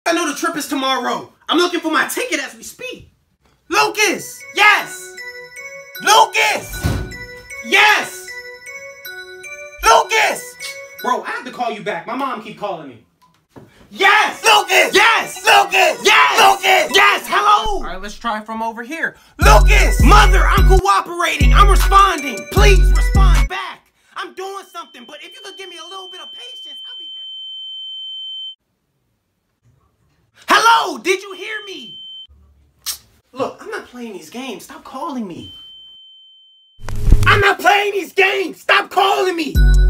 I know the trip is tomorrow. I'm looking for my ticket as we speak. Lucas! Yes! Lucas! Yes! Lucas! Bro, I have to call you back. My mom keep calling me. Yes! Lucas! Yes! Lucas! Yes! Lucas! Yes! Hello! All right, let's try from over here. Lucas! Mother, I'm cooperating. I'm responding. Please respond back. I'm doing something, but if you could give me a little bit of patience, I'll be very... Hello! Did you hear me? Look, I'm not playing these games. Stop calling me. I'm not playing these games. Stop calling me.